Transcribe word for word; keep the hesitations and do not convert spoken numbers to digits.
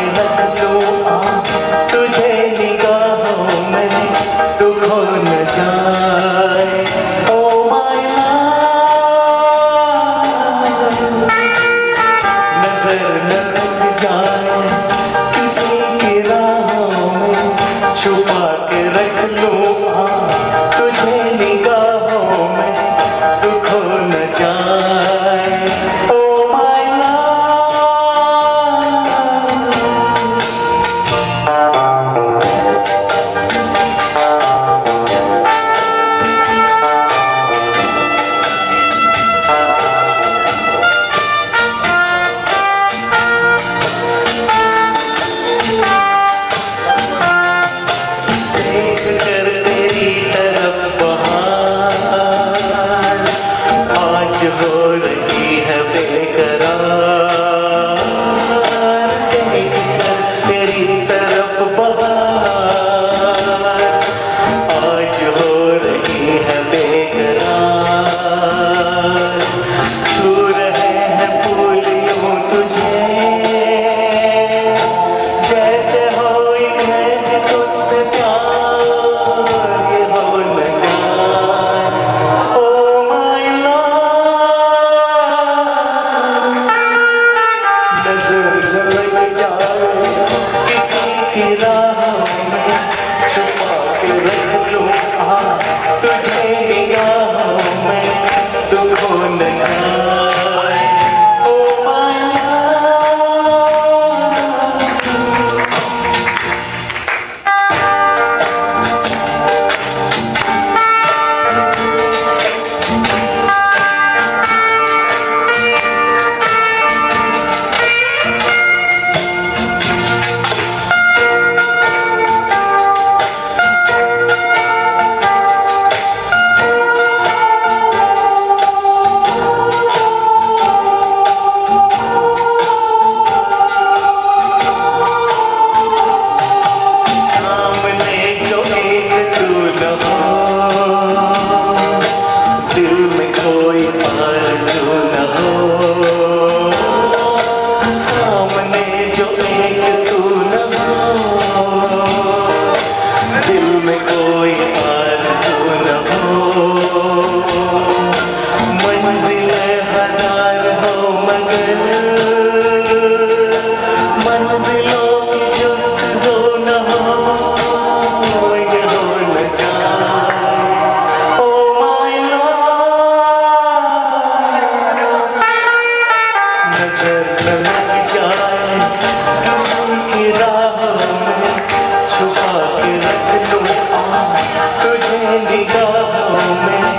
रख लूं तुझे निगाहों में तू खो न जाए। ओ माय लव, नजर न लग जाए किसी की राहों में, छुपा के रख लूं तुझे निगाहों में तू खो न जाए। ओ माय देख कर तेरी तरफ बहार आज हो रही है बेकरार। देख कर तेरी तरफ बहार आज हो रही है बेकरार। छू रहे हैं फूल यूं तुझे जैसे हो है तुझसे प्यार ये हो न जाए। ओ माय लव, नजर न लग जाए किसी की राहों में, छुपा के रख लूं तुझे निगाहों में तू खो न जाए। ओ माय सामने जो एक तू न हो, दिल में कोई आरज़ू न हो। सामने जो एक तू न हो, दिल में कोई आरज़ू न हो। मंजिलें हजार हो मगर मंजिलों की जुस्तजू न हो, ये हो न जाए। ओ माय लव, नजर न लग जाए किसी की राहों में, छुपा के रख लूं तुझे निगाहों में